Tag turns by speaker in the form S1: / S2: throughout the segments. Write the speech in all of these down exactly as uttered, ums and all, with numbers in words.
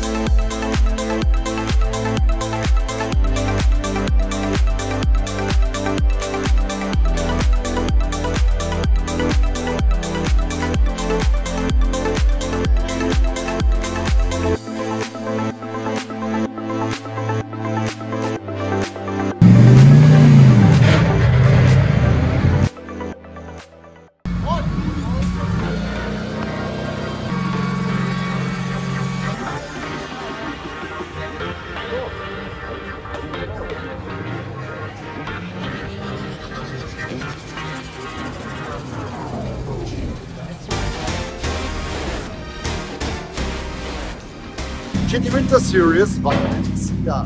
S1: G T Winter Series war letztes Jahr.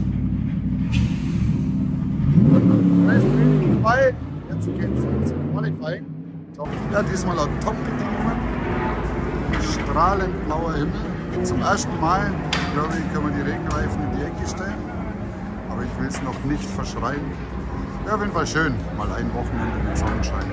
S1: Vorbei. Jetzt geht es zum Qualifying. Ja, diesmal auch Top-Bedingungen. Strahlend blauer Himmel. Zum ersten Mal, glaube ich, kann man die Regenreifen in die Ecke stellen. Aber ich will es noch nicht verschreien. Ja, auf jeden Fall schön. Mal ein Wochenende mit Sonnenschein.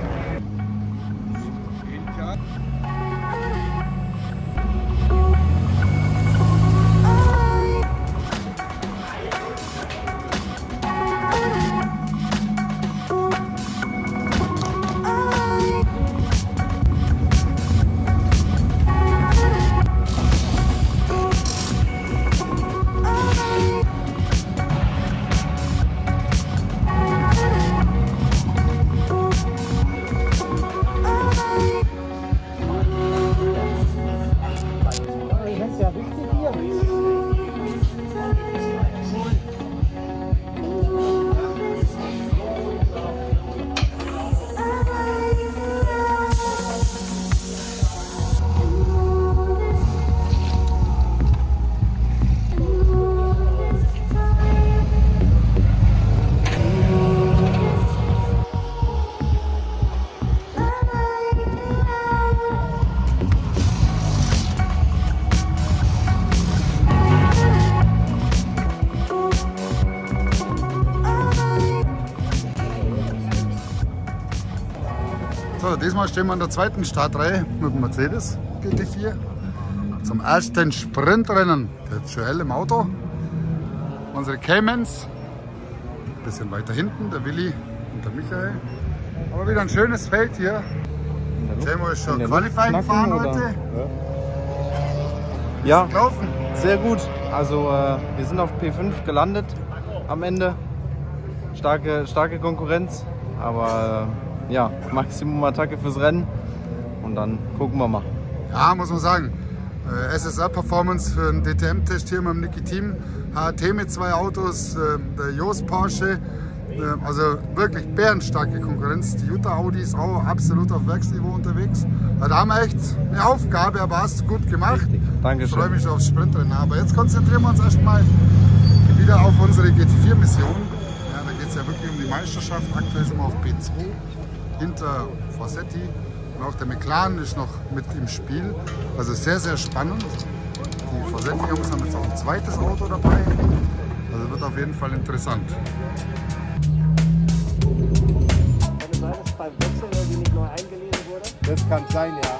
S1: So, diesmal stehen wir in der zweiten Startreihe mit dem Mercedes G T vier zum ersten Sprintrennen. Der Joel im Auto, unsere Caymans, ein bisschen weiter hinten der Willi und der Michael. Aber wieder ein schönes Feld hier. Jamo ist schon Qualifying gefahren heute.
S2: Ja, laufen. Sehr gut. Also äh, wir sind auf P fünf gelandet am Ende. Starke, starke Konkurrenz, aber äh, ja, Maximum Attacke fürs Rennen und dann gucken wir mal.
S1: Ja, muss man sagen, äh, S S R-Performance für einen D T M-Test hier mit dem Niki Team. H T mit zwei Autos, äh, der Jost Porsche, äh, also wirklich bärenstarke Konkurrenz. Die Jutta Audi ist auch absolut auf Werksniveau unterwegs. Also da haben wir echt eine Aufgabe, aber hast du gut gemacht.
S2: Richtig. Dankeschön.
S1: Ich freue mich aufs Sprintrennen. Aber jetzt konzentrieren wir uns erstmal wieder auf unsere G T vier Mission. Ja, da geht es ja wirklich um die Meisterschaft. Aktuell sind wir auf P zwei hinter Fossetti. Und auch der McLaren ist noch mit im Spiel. Also sehr, sehr spannend. Die Fossetti-Jungs haben jetzt auch ein zweites Auto dabei. Also wird auf jeden Fall interessant.
S3: Kann es sein, dass beim Wechsel irgendwie nicht neu eingelesen wurde?
S2: Das kann sein, ja.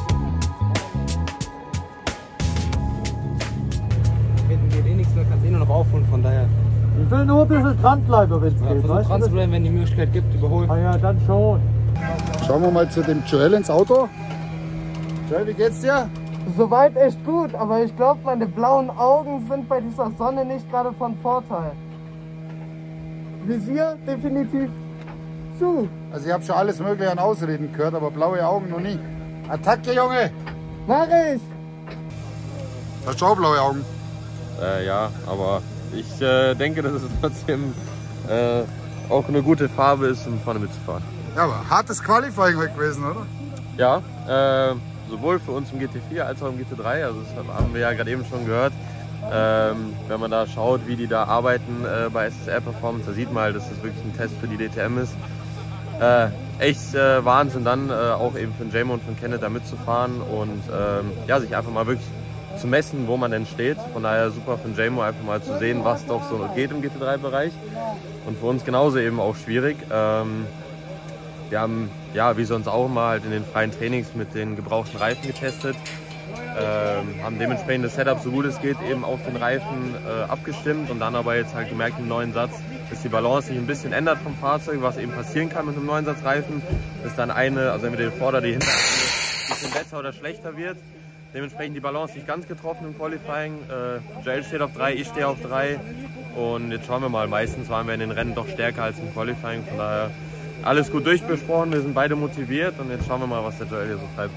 S3: Hinten geht eh nichts mehr, kannst eh nur noch aufholen, von daher.
S4: Ich will nur ein bisschen dranbleiben, wenn es
S3: Ja,
S4: geht.
S3: versuch dran zu bleiben, wenn die Möglichkeit gibt, überholen.
S4: Ah ja, dann schon.
S1: Schauen wir mal zu dem Joel ins Auto. Joel, wie geht's dir?
S4: Soweit echt gut, aber ich glaube, meine blauen Augen sind bei dieser Sonne nicht gerade von Vorteil. Visier definitiv zu.
S1: Also ich habe schon alles mögliche an Ausreden gehört, aber blaue Augen noch nie. Attacke, Junge!
S4: Mach ich!
S1: Hast du auch blaue Augen?
S2: Äh, ja, aber ich äh, denke, dass es trotzdem äh, auch eine gute Farbe ist, um vorne mitzufahren.
S1: Ja, aber hartes Qualifying heute gewesen, oder?
S2: Ja, äh, sowohl für uns im G T vier als auch im G T drei, also das haben wir ja gerade eben schon gehört. Ähm, wenn man da schaut, wie die da arbeiten äh, bei S S R Performance, da sieht man halt, dass das wirklich ein Test für die D T M ist. Äh, echt äh, Wahnsinn dann äh, auch eben für den Jamo und für den Kenneth da mitzufahren und ähm, ja, sich einfach mal wirklich zu messen, wo man denn steht. Von daher super für den Jamo einfach mal zu sehen, was doch so geht im G T drei Bereich. Und für uns genauso eben auch schwierig. Ähm, wir haben, ja, wie sonst auch immer halt in den freien Trainings mit den gebrauchten Reifen getestet. Ähm, haben dementsprechend das Setup, so gut es geht, eben auf den Reifen äh, abgestimmt und dann aber jetzt halt gemerkt im neuen Satz, dass die Balance sich ein bisschen ändert vom Fahrzeug, was eben passieren kann mit einem neuen Satz Reifen, dass dann eine, also entweder die Vorder-, die Hinterachse ein bisschen besser oder schlechter wird. Dementsprechend die Balance nicht ganz getroffen im Qualifying. Äh, Joel steht auf drei, ich stehe auf drei und jetzt schauen wir mal, meistens waren wir in den Rennen doch stärker als im Qualifying, von daher alles gut durchbesprochen, wir sind beide motiviert und jetzt schauen wir mal, was der Joel hier so treibt.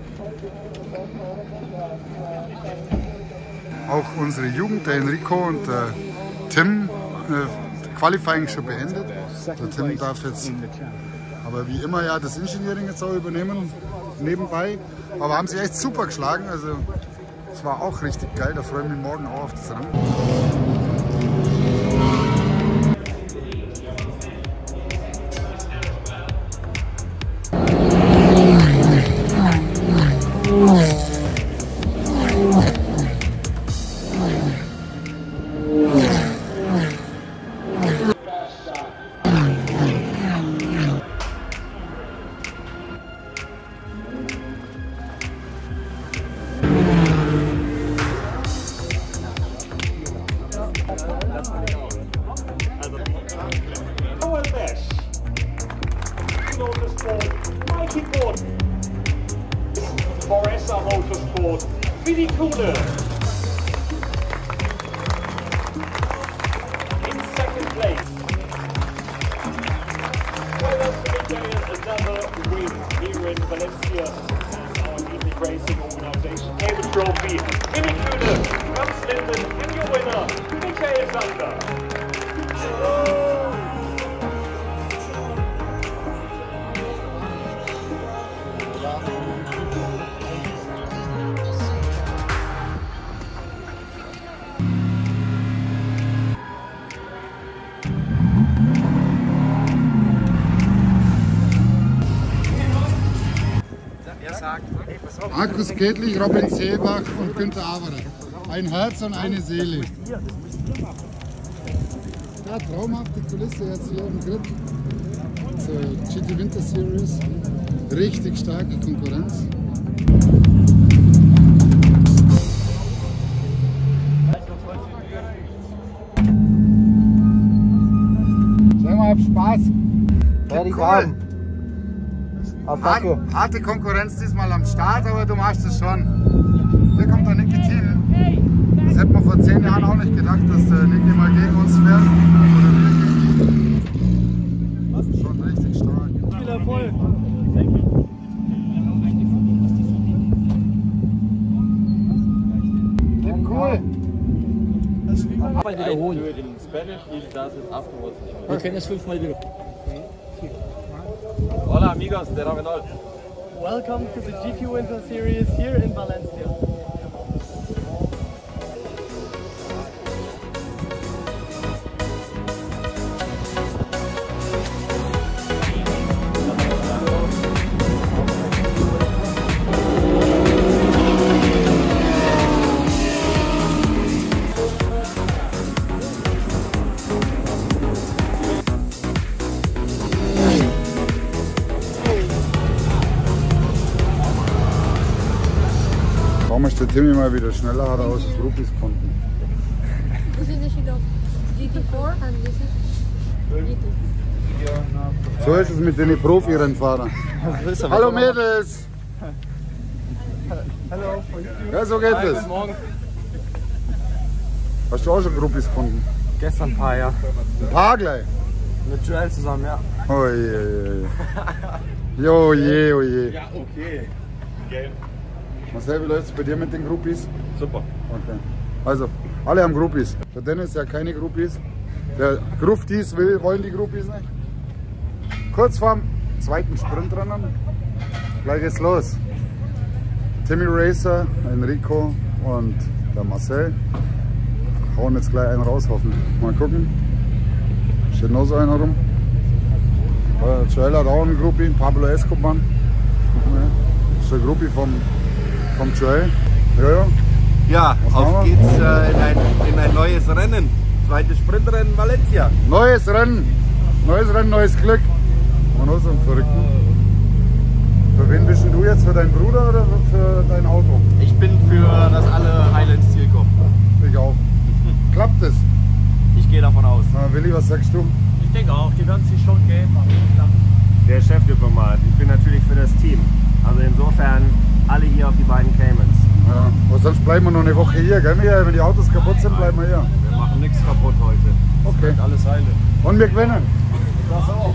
S1: Auch unsere Jugend, der Enrico und der Tim, äh, Qualifying schon beendet. Der Tim darf jetzt, aber wie immer, ja, das Engineering jetzt auch übernehmen, nebenbei. Aber haben sie echt super geschlagen, also es war auch richtig geil, da freue ich mich morgen auch auf das Rennen.
S5: Foressa Motorsport, Willi Kuhne. In second place. Well, that's for Michael, another win here in Valencia as our Epic Racing organization. Table trophy, Willi Kuhne, Franz Linden, and your winner, Michael Sander.
S1: Markus Kettlich, Robin Seebach und Günther Averer. Ein Herz und eine Seele. Ja, traumhafte Kulisse jetzt hier im Grid zur G T Winter Series. Richtig starke Konkurrenz. Sag mal, hab Spaß.
S4: Werde ich haben.
S1: Hart, harte Konkurrenz diesmal am Start, aber du machst es schon. Hier kommt der Niki Thiel. Das hätte man vor zehn Jahren auch nicht gedacht, dass der Niki mal gegen uns wäre. Oder wir gegen ihn. Schon richtig stark. Viel Erfolg.
S4: Cool.
S6: Aber wiederholen.
S2: In Spanish, does it afterwards.
S6: Wir können das fünfmal wieder.
S2: Hola amigos de Ravenol.
S7: Welcome to the G T Winter Series here in Valencia.
S1: Warum ist der Timmy mal wieder schneller, hat er aus den Groupies gefunden.
S8: This is the sheet of G T four and this is G T.
S1: So ist es mit den Profi-Rennfahrern. Hallo Mädels!
S7: Hallo.
S1: Ja, so geht es.
S7: Guten Morgen.
S1: Hast du auch schon Groupies gefunden?
S7: Gestern ein paar, ja.
S1: Ein paar gleich?
S7: Mit Joel zusammen, ja.
S1: Oh je, je. Jo je, oh je.
S2: Ja, okay. Geil.
S1: Marcel, wie läuft es bei dir mit den Groupies?
S2: Super.
S1: Okay. Also, alle haben Groupies. Der Dennis ja keine Groupies. Der Gruftis will, wollen die Groupies nicht. Kurz vorm zweiten Sprintrennen. Gleich geht's los. Timmy Racer, Enrico und der Marcel hauen jetzt gleich einen raus, hoffen. Mal gucken. Steht noch so einer rum. Der Joel hat auch einen Groupie, Pablo Escobar. Das ist der Groupie vom, vom Joel. Ja, ja.
S9: Ja,
S1: Was
S9: auf
S1: machen wir?
S9: geht's äh, in, ein, in ein neues Rennen. Zweites Sprintrennen Valencia.
S1: Neues Rennen, neues Rennen, neues Glück. Und noch so einen Verrückten. Für wen bist denn du jetzt? Für deinen Bruder oder für dein Auto?
S9: Ich bin für, dass alle heile ins Ziel kommen.
S1: Ich auch. Klappt es?
S9: Ich gehe davon aus.
S1: Na, Willi, was sagst du?
S6: Ich denke auch, die werden sich schon geben.
S3: Der Chefdiplomat. Ich bin natürlich für das Team. Also insofern alle hier auf die beiden Caymans.
S1: Ja, aber sonst bleiben wir noch eine Woche hier, gell? Wenn die Autos kaputt sind, bleiben wir hier.
S9: Wir machen nichts kaputt heute.
S1: Okay.
S9: Alles heile.
S1: Und wir gewinnen.
S9: Das auch.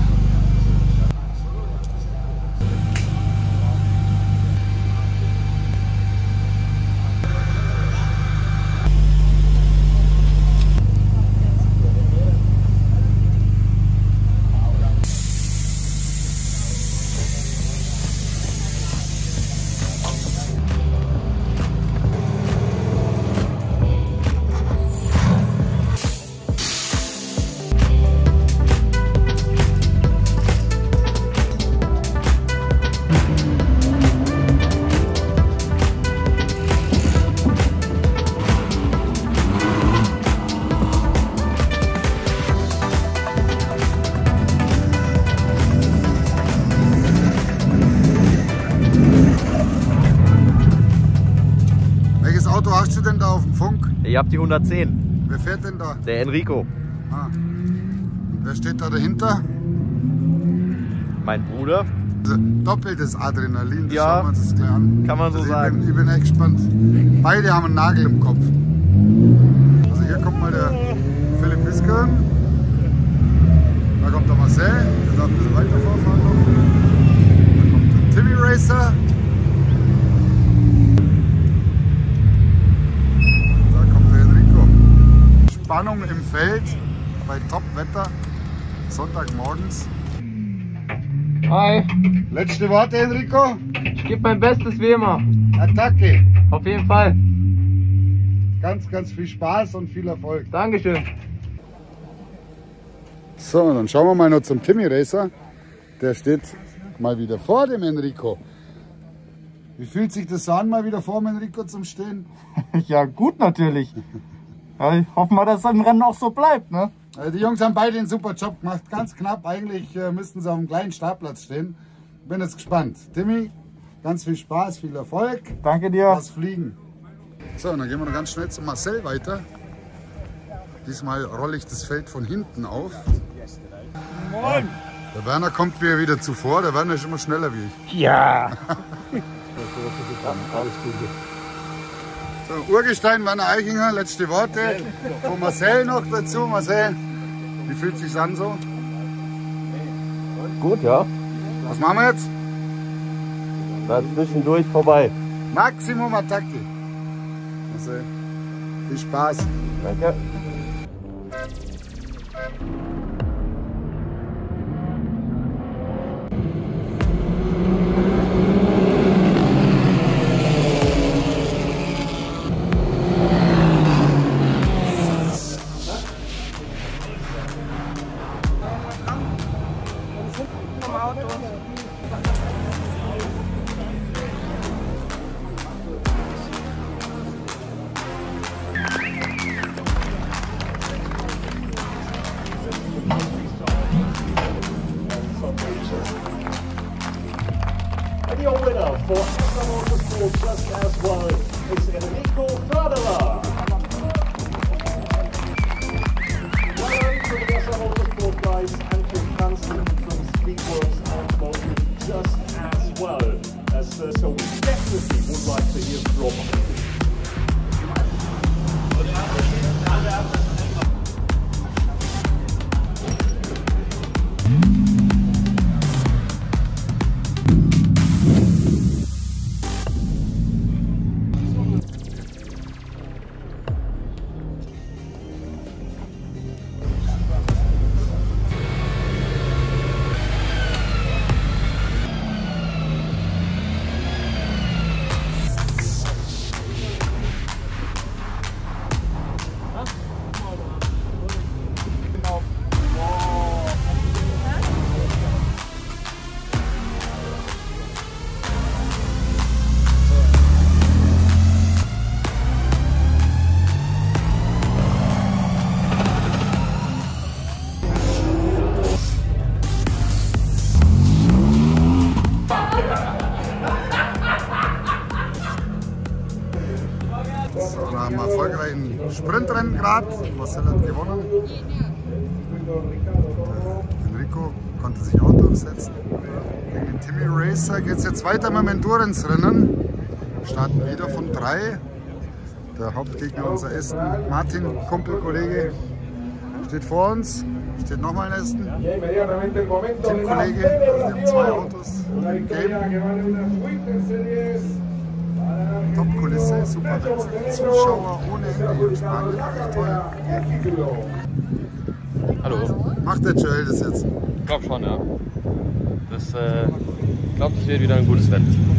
S1: Auto hast du denn da auf dem Funk?
S2: Ich hab die hundertzehn.
S1: Wer fährt denn da?
S2: Der Enrico.
S1: Ah. Und wer steht da dahinter?
S2: Mein Bruder.
S1: Also doppeltes Adrenalin, das
S2: Ja,
S1: schauen wir uns das gleich an.
S2: kann man so
S1: also
S2: sagen.
S1: Ich bin, ich bin echt gespannt. Beide haben einen Nagel im Kopf. Also hier kommt mal der Philipp Wiskern. Da kommt der Marcel, der darf ein bisschen weiter vorfahren noch. Da kommt der Timmy Racer. Da kommt der Enrico. Spannung im Feld bei Top-Wetter, Sonntagmorgens.
S4: Hi,
S1: Letzte Worte, Enrico.
S4: ich gebe mein Bestes wie immer.
S1: Attacke.
S4: Auf jeden Fall.
S1: Ganz, ganz viel Spaß und viel Erfolg.
S4: Dankeschön.
S1: So, dann schauen wir mal noch zum Timmy Racer. Der steht mal wieder vor dem Enrico. Wie fühlt sich das so an, mal wieder vor dem Enrico zum Stehen?
S4: Ja, gut natürlich. Ja, ich hoffe mal, dass es im Rennen auch so bleibt, ne?
S1: Also die Jungs haben beide einen super Job gemacht. Ganz knapp, eigentlich äh, müssten sie auf einem kleinen Startplatz stehen. Bin jetzt gespannt. Timmy, ganz viel Spaß, viel Erfolg.
S4: Danke dir.
S1: Lass fliegen. So, und dann gehen wir noch ganz schnell zu Marcel weiter. Diesmal rolle ich das Feld von hinten auf.
S4: Moin.
S1: Der Werner kommt mir wieder zuvor. Der Werner ist immer schneller wie ich.
S4: Ja.
S1: Alles Gute. So, Urgestein Werner Eichinger, letzte Worte. Von Marcel noch dazu. Marcel, wie fühlt es sich an so?
S2: Gut, ja.
S1: Was machen wir jetzt?
S2: Da zwischendurch vorbei.
S1: Maximum Attacke. Marcel, viel Spaß.
S2: Danke.
S5: And your winner for Astra Motorsport just as well is Enrico Förderer. Well done to the Astra Motorsport guys and to Franzen from Speedworks Automotive just as well. As, uh, so we definitely would like to hear from you.
S1: einem erfolgreichen Sprintrennen gerade. Marcel hat gewonnen. Enrico konnte sich auch durchsetzen. Gegen den Timmy Racer geht es jetzt weiter mit dem Endurance-Rennen. Wir starten wieder von drei. Der Hauptgegner, unser Aston Martin, Kumpelkollege, steht vor uns. Steht nochmal ein Aston Teamkollege. Wir haben zwei Autos im Game. Top-Kulisse, super Wetter. Zuschauer ohne Ende in Spanien, echt toll.
S2: Hallo.
S1: Macht der Joel das jetzt?
S2: Ich glaube schon, ja. Das, äh, ich glaube, das wird wieder ein gutes Rennen.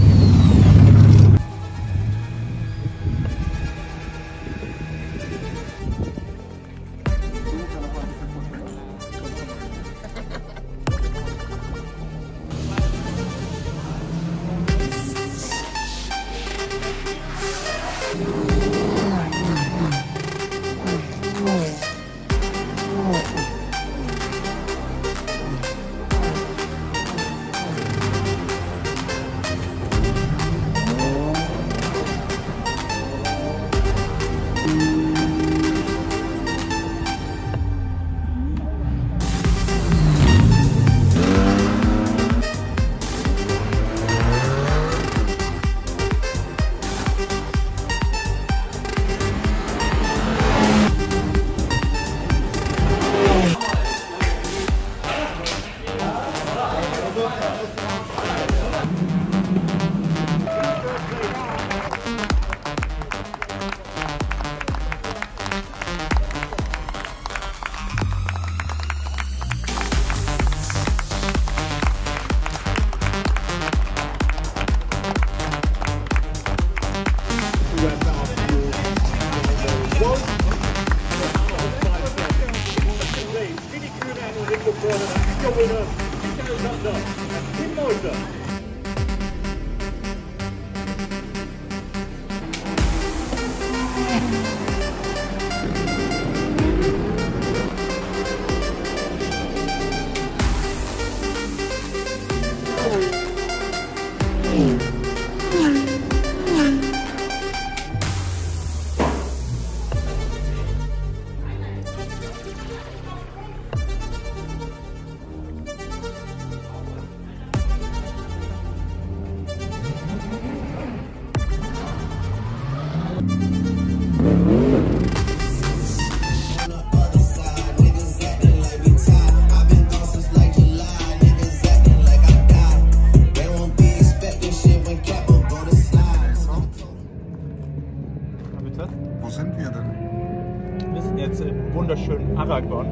S1: Wo sind wir denn?
S7: Wir sind jetzt im wunderschönen Aragon.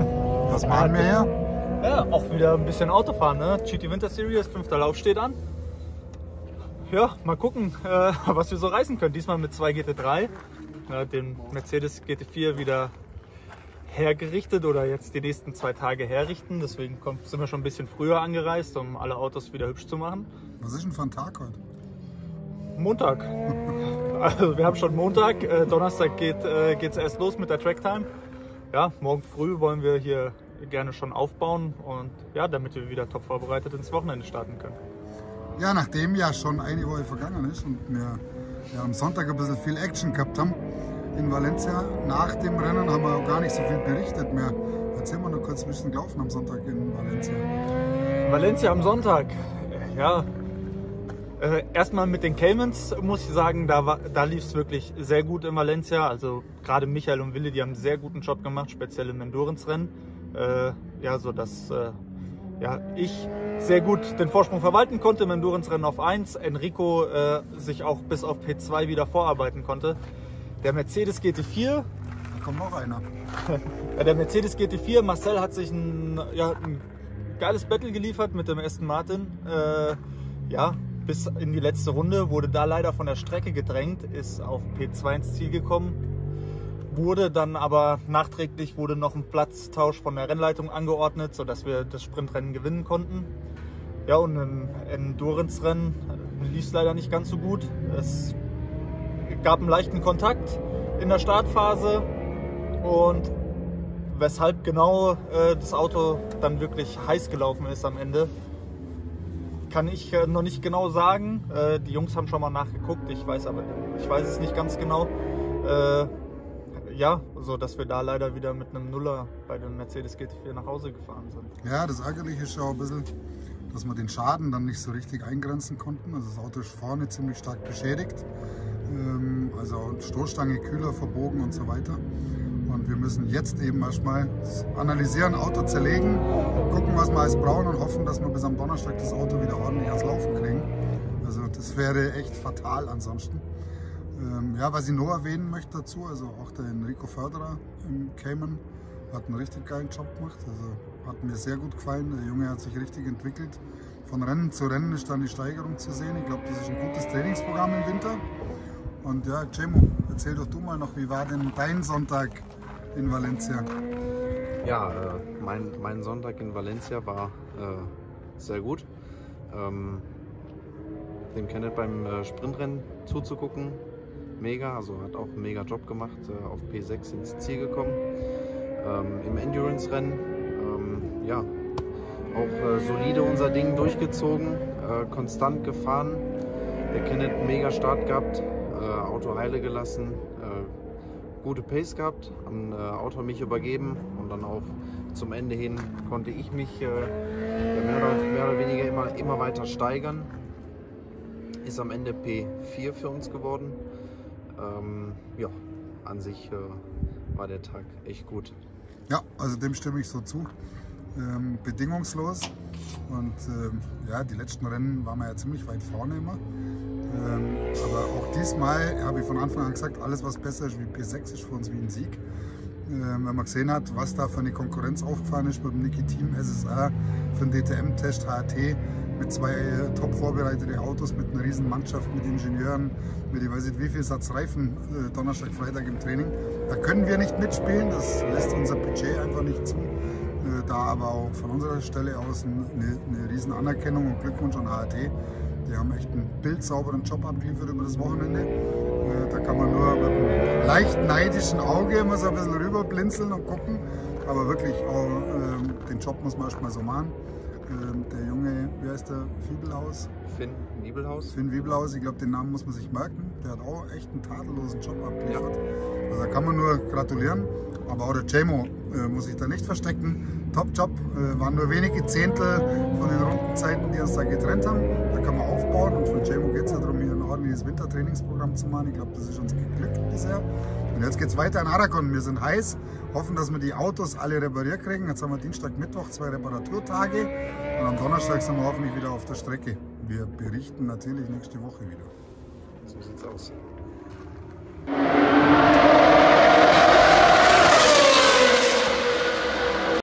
S1: Was machen wir hier?
S7: Ja, auch wieder ein bisschen Autofahren, ne? G T Winter Series, fünfter Lauf steht an. Ja, mal gucken, äh, was wir so reißen können. Diesmal mit zwei G T drei, ja, den Mercedes G T vier wieder hergerichtet oder jetzt die nächsten zwei Tage herrichten. Deswegen kommt, sind wir schon ein bisschen früher angereist, um alle Autos wieder hübsch zu machen.
S1: Was ist denn für ein Tag heute?
S7: Montag. Also wir haben schon Montag, äh, Donnerstag geht äh, geht's erst los mit der Tracktime. Ja, morgen früh wollen wir hier gerne schon aufbauen und ja, damit wir wieder top vorbereitet ins Wochenende starten können.
S1: Ja, nachdem ja schon eine Woche vergangen ist und wir ja, am Sonntag ein bisschen viel Action gehabt haben in Valencia, nach dem Rennen haben wir auch gar nicht so viel berichtet mehr. Erzähl mal noch kurz, wie ist denn gelaufen am Sonntag in Valencia?
S7: Valencia am Sonntag, ja. Äh, erstmal mit den Caymans muss ich sagen, da, da lief es wirklich sehr gut in Valencia. Also gerade Michael und Willi, die haben einen sehr guten Job gemacht, speziell im Endurance-Rennen. Äh, ja, so dass äh, ja, ich sehr gut den Vorsprung verwalten konnte im Endurance-Rennen auf eins. Enrico äh, sich auch bis auf P zwei wieder vorarbeiten konnte. Der Mercedes G T vier.
S1: Da kommt noch einer.
S7: Ja, der Mercedes G T vier, Marcel hat sich ein, ja, ein geiles Battle geliefert mit dem Aston Martin. Äh, ja, bis in die letzte Runde, wurde da leider von der Strecke gedrängt, ist auf P zwei ins Ziel gekommen, wurde dann aber nachträglich wurde noch ein Platztausch von der Rennleitung angeordnet, sodass wir das Sprintrennen gewinnen konnten. Ja, und im Endurance-Rennen lief es leider nicht ganz so gut. Es gab einen leichten Kontakt in der Startphase und weshalb genau äh, das Auto dann wirklich heiß gelaufen ist am Ende, kann ich äh, noch nicht genau sagen. Äh, die Jungs haben schon mal nachgeguckt, ich weiß aber ich weiß es nicht ganz genau. Äh, ja, so dass wir da leider wieder mit einem Nuller bei dem Mercedes G T vier nach Hause gefahren sind.
S1: Ja, das Ärgerliche ist schon ein bisschen, dass wir den Schaden dann nicht so richtig eingrenzen konnten. Also das Auto ist vorne ziemlich stark beschädigt. Ähm, also Stoßstange, Kühler verbogen und so weiter. Und wir müssen jetzt eben erstmal analysieren, Auto zerlegen, gucken, was wir alles brauchen und hoffen, dass wir bis am Donnerstag das Auto wieder ordentlich ans Laufen kriegen. Also das wäre echt fatal ansonsten. Ähm, ja, was ich noch erwähnen möchte dazu, also auch der Enrico Förderer im Cayman hat einen richtig geilen Job gemacht. Also hat mir sehr gut gefallen. Der Junge hat sich richtig entwickelt. Von Rennen zu Rennen ist dann die Steigerung zu sehen. Ich glaube, das ist ein gutes Trainingsprogramm im Winter. Und ja, Cemo, erzähl doch du mal noch, wie war denn dein Sonntag in Valencia?
S9: Ja, äh, mein, mein Sonntag in Valencia war äh, sehr gut. Ähm, dem Kenneth beim äh, Sprintrennen zuzugucken, mega, also hat auch einen mega Job gemacht, äh, auf P sechs ins Ziel gekommen. Ähm, Im Endurance-Rennen, ähm, ja, auch äh, solide unser Ding durchgezogen, äh, konstant gefahren. Der Kenneth mega Start gehabt, äh, Auto heile gelassen, äh, gute Pace gehabt, am äh, Auto mich übergeben und dann auch zum Ende hin konnte ich mich äh, ja, mehr, oder, mehr oder weniger immer, immer weiter steigern. Ist am Ende P vier für uns geworden. Ähm, ja, an sich äh, war der Tag echt gut.
S1: Ja, also dem stimme ich so zu. Ähm, bedingungslos. Und ähm, ja, die letzten Rennen waren wir ja ziemlich weit vorne immer. Ähm, aber auch diesmal habe ich von Anfang an gesagt, alles was besser ist wie P sechs ist für uns wie ein Sieg. Ähm, wenn man gesehen hat, was da für eine Konkurrenz aufgefahren ist mit dem Niki Team, S S A, für den D T M-Test, H T, mit zwei äh, top vorbereitete Autos, mit einer riesen Mannschaft, mit Ingenieuren, mit ich weiß nicht wie viel Satz Reifen äh, Donnerstag, Freitag im Training. Da können wir nicht mitspielen, das lässt unser Budget einfach nicht zu. Äh, da aber auch von unserer Stelle aus eine, eine riesen Anerkennung und Glückwunsch an H T. Die haben echt einen bildsauberen Job abgeliefert über das Wochenende. Äh, da kann man nur mit einem leicht neidischen Auge immer so ein bisschen rüber blinzeln und gucken. Aber wirklich auch äh, den Job muss man erstmal so machen. Der Junge, wie heißt der? Wiebelhaus?
S9: Finn Wiebelhaus.
S1: Finn Wiebelhaus, ich glaube, den Namen muss man sich merken. Der hat auch echt einen tadellosen Job abgeliefert. Ja. Also da kann man nur gratulieren. Aber auch der Cemo äh, muss sich da nicht verstecken. Top-Job, äh, waren nur wenige Zehntel von den Rundenzeiten, die uns da getrennt haben. Da kann man aufbauen und von Cemo geht es ja darum, hier ein ordentliches Wintertrainingsprogramm zu machen. Ich glaube, das ist uns geglückt bisher. Und jetzt geht es weiter in Aragon. Wir sind heiß, hoffen, dass wir die Autos alle repariert kriegen. Jetzt haben wir Dienstag, Mittwoch zwei Reparaturtage und am Donnerstag sind wir hoffentlich wieder auf der Strecke. Wir berichten natürlich nächste Woche wieder.
S9: So sieht's aus.